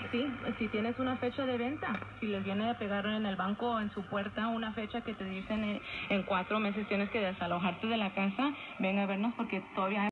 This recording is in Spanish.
Sí, si tienes una fecha de venta, si les viene a pegar en el banco o en su puerta una fecha que te dicen en 4 meses tienes que desalojarte de la casa, ven a vernos porque todavía